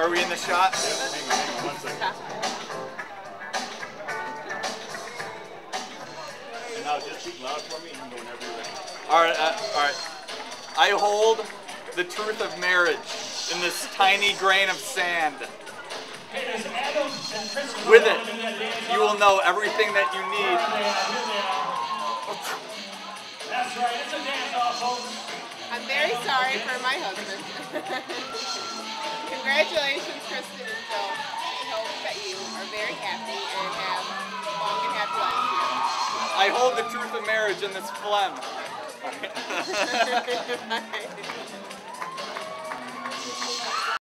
Are we in the shot? Hang on 1 second. And now just speak loud for me and go whenever you're ready. Alright, alright. I hold the truth of marriage in this tiny grain of sand. With it, you will know everything that you need. That's right, it's a dance-off, folks. I'm very sorry for my husband. Congratulations, Kristen and Phil. I hope that you are very happy and have long and happy lives. I hold the truth of marriage in this phlegm. Bye.